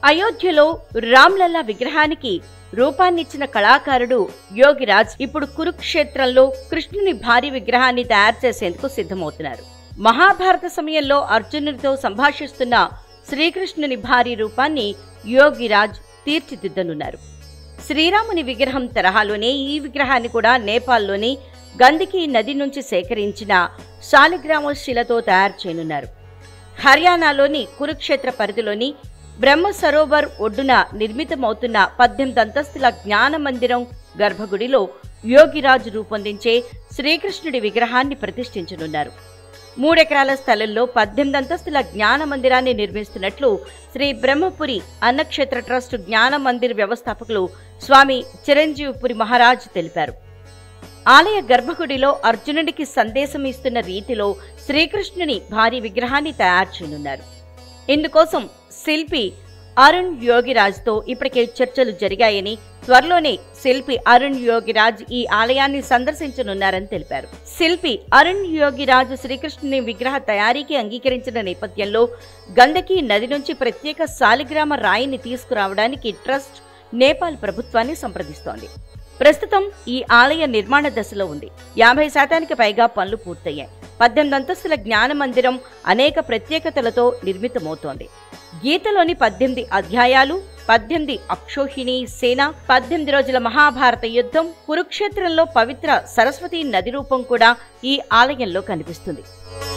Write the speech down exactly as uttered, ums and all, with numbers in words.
అయోధ్యలో రామ్లల్లా విగ్రహానికి రూపాన్నిచ్చిన కళాకారుడు యోగిరాజ్ ఇప్పుడు కురుక్షేత్రంలో కృష్ణుని భారీ విగ్రహాన్ని తయారు చేసేందుకు సిద్ధమవుతున్నారు. మహాభారత సమయంలో అర్జునుడితో సంభాషిస్తున్న శ్రీకృష్ణుని భారీ రూపాన్ని యోగిరాజ్ తీర్చిదిద్దనున్నారు. శ్రీరాముని విగ్రహం తరహాలోనే ఈ విగ్రహాన్ని కూడా నేపాల్లోని గందకీ నది నుంచి సేకరించిన శాలిగ్రామ శిలతో తయారు చేయనున్నారు. హర్యానాలోని కురుక్షేత్ర పరిధిలోని బ్రహ్మ సరోవర్ ఒడ్డున నిర్మితమవుతున్న పద్దెనిమిది అంతస్తుల జ్ఞాన మందిరం గర్భగుడిలో యోగిరాజ్ రూపొందించే శ్రీకృష్ణుడి విగ్రహాన్ని ప్రతిష్ఠించనున్నారు. మూడెకరాల స్థలంలో పద్దెనిమిది అంతస్తుల జ్ఞాన మందిరాన్ని నిర్మిస్తున్నట్లు శ్రీ బ్రహ్మపురి అన్నక్షేత్ర ట్రస్ట్ జ్ఞాన మందిర్ వ్యవస్థాపకులు స్వామి చిరంజీవిపురి మహారాజ్ తెలిపారు. ఆలయ గర్భగుడిలో అర్జునుడికి సందేశం ఇస్తున్న రీతిలో శ్రీకృష్ణుని భారీ విగ్రహాన్ని తయారు చేయనున్నారు. ఇందుకోసం శిల్పి అరుణ్ యోగిరాజ్తో ఇప్పటికే చర్చలు జరిగాయని, త్వరలోనే శిల్పి అరుణ్ యోగిరాజ్ ఈ ఆలయాన్ని సందర్శించనున్నారని తెలిపారు. శిల్పి అరుణ్ యోగిరాజ్ శ్రీకృష్ణుని విగ్రహ తయారీకి అంగీకరించిన నేపథ్యంలో గందకీ నది నుంచి ప్రత్యేక శాలిగ్రామ రాయిని తీసుకురావడానికి ట్రస్ట్ నేపాల్ ప్రభుత్వాన్ని సంప్రదిస్తోంది. ప్రస్తుతం ఈ ఆలయ నిర్మాణ దశలో ఉంది. యాభై శాతానికి పైగా పనులు పూర్తయ్యాయి. పద్దెనిమిది అంతస్తుల జ్ఞాన మందిరం అనేక ప్రత్యేకతలతో నిర్మితమవుతోంది. గీతలోని పద్దెనిమిది అధ్యాయాలు, పద్దెనిమిది అక్షోహిణి సేన, పద్దెనిమిది రోజుల మహాభారత యుద్ధం, కురుక్షేత్రంలో పవిత్ర సరస్వతీ నది రూపం కూడా ఈ ఆలయంలో కనిపిస్తుంది.